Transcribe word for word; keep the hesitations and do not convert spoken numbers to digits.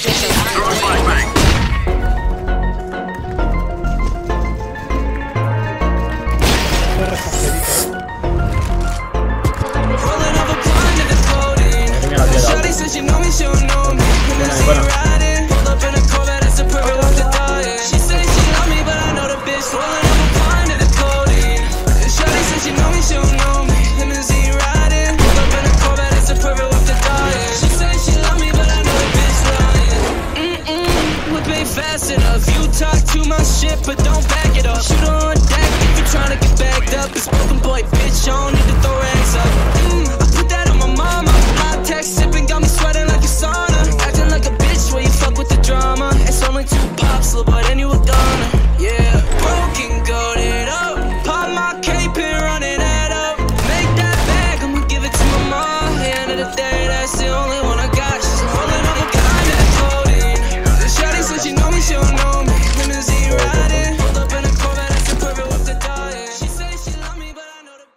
But don't back it up. Shoot on deck if you're trying to get backed up. It's broken boy, bitch on